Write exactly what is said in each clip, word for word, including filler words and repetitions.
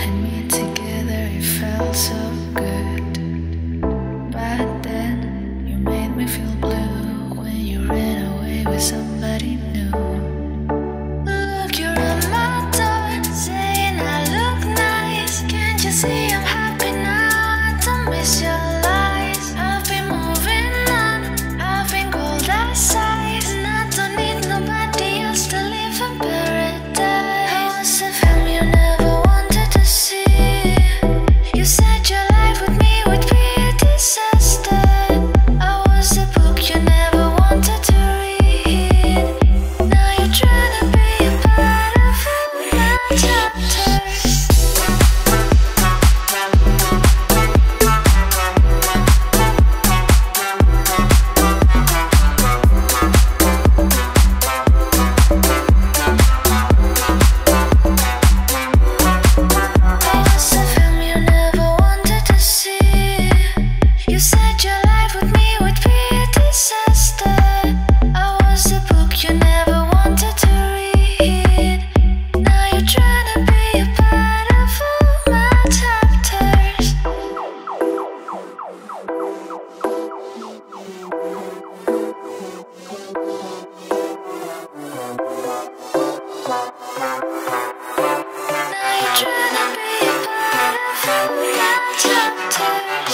and me together, it felt so good. But then you made me feel blue when you ran away with somebody new. Look, you're on my door, saying I look nice. Can't you see I'm happy now? I don't miss your lies. I've been moving on, I've been cold outside, and I don't need nobody else to live in paradise. I was a film you never wanted to see. You said your life with me would be a disaster. I was a book you never wanted to read. Now you're trying to be a part of all my chapters. I was a film you never wanted to see. You said your life with me would be a disaster. I was a book you never wanted to read. Now you're trying to be a part of all my chapters. Now you're trying to be a part of all my chapters.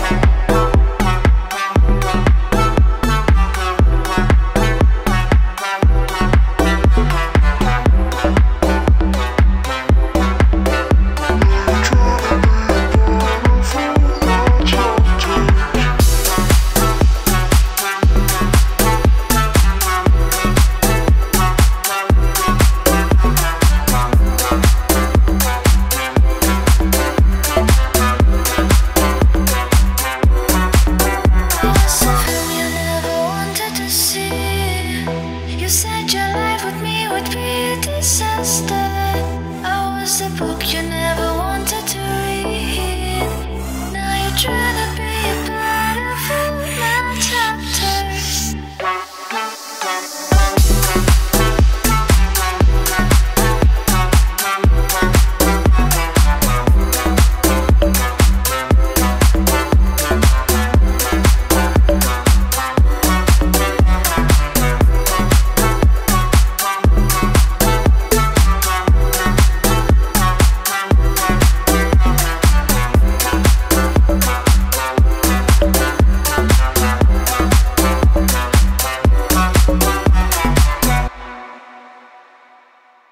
I was a film you never wanted to see. You said your life with me would be a disaster. I was a book you never